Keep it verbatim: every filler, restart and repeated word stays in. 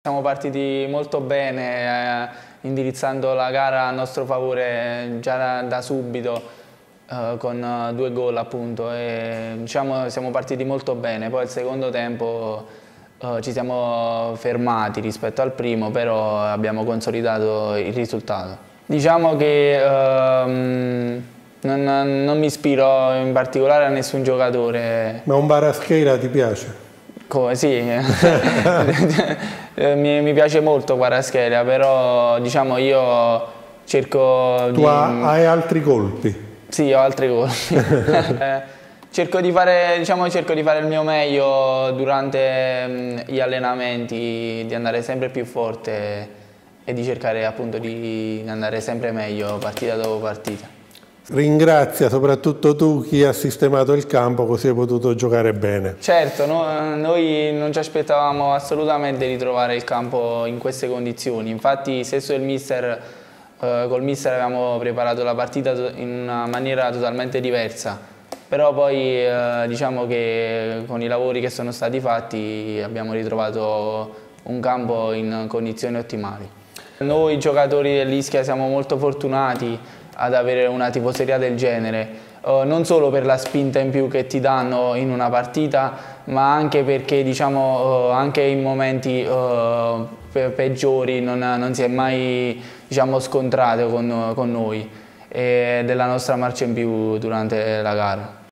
Siamo partiti molto bene, eh, indirizzando la gara a nostro favore già da, da subito, eh, con eh, due gol appunto. E, diciamo, siamo partiti molto bene, poi al secondo tempo eh, ci siamo fermati rispetto al primo, però abbiamo consolidato il risultato. Diciamo che ehm, non, non mi ispiro in particolare a nessun giocatore. Ma un Kvaratskhelia ti piace? Come, sì, mi, mi piace molto Kvaratskhelia, però diciamo io cerco tu di... hai altri colpi? Sì, ho altri colpi. eh, cerco di fare, diciamo, cerco di fare il mio meglio durante mh, gli allenamenti, di andare sempre più forte e di cercare appunto di andare sempre meglio partita dopo partita. Ringrazia soprattutto tu chi ha sistemato il campo, così hai potuto giocare bene. Certo, no, noi non ci aspettavamo assolutamente di trovare il campo in queste condizioni. Infatti stesso il mister, eh, col mister avevamo preparato la partita in una maniera totalmente diversa. Però poi eh, diciamo che con i lavori che sono stati fatti abbiamo ritrovato un campo in condizioni ottimali. Noi giocatori dell'Ischia siamo molto fortunati ad avere una tifoseria del genere, uh, non solo per la spinta in più che ti danno in una partita, ma anche perché diciamo, uh, anche in momenti uh, pe peggiori non, non si è mai diciamo, scontrato con, con noi e della nostra marcia in più durante la gara.